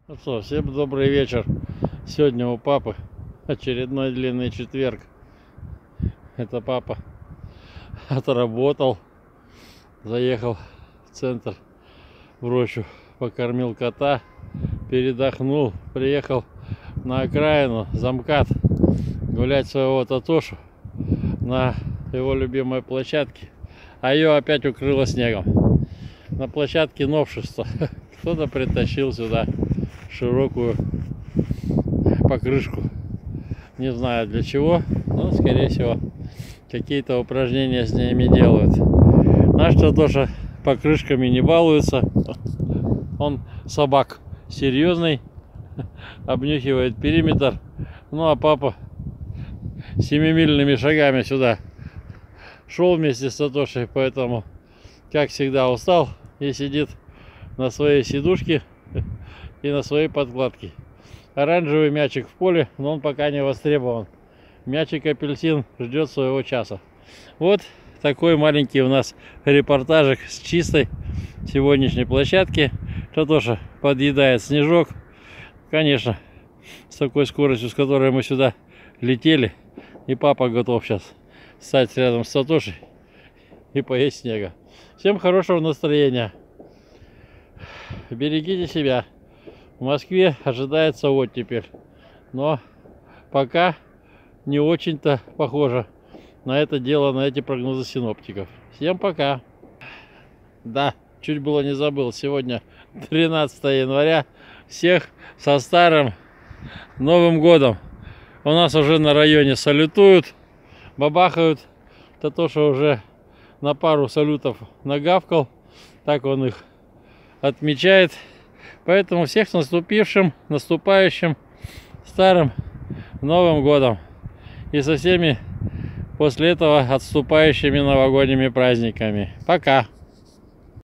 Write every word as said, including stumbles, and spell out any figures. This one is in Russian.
Ну что, всем добрый вечер. Сегодня у папы очередной длинный четверг. Это папа отработал, заехал в центр, в рощу, покормил кота, передохнул, приехал на окраину, за МКАД, гулять своего Татошу на его любимой площадке, а ее опять укрыло снегом. На площадке новшество. Кто-то притащил сюда широкую покрышку. Не знаю для чего, но скорее всего какие-то упражнения с ними делают. Наш Татоша покрышками не балуется. Он собак серьезный, обнюхивает периметр. Ну а папа семимильными шагами сюда шел вместе с Татошей, поэтому, как всегда, устал и сидит на своей сидушке и на своей подкладке. Оранжевый мячик в поле, но он пока не востребован. Мячик апельсин ждет своего часа. Вот такой маленький у нас репортажик с чистой сегодняшней площадки. Татоша подъедает снежок. Конечно, с такой скоростью, с которой мы сюда летели. И папа готов сейчас стать рядом с Татошей и поесть снега. Всем хорошего настроения. Берегите себя. В Москве ожидается оттепель, но пока не очень-то похоже на это дело, на эти прогнозы синоптиков. Всем пока. Да, чуть было не забыл. Сегодня тринадцатое января. Всех со старым Новым годом. У нас уже на районе салютуют, бабахают. Татоша уже на пару салютов нагавкал. Так он их отмечает. Поэтому всех с наступившим, наступающим старым Новым годом. И со всеми после этого отступающими новогодними праздниками. Пока!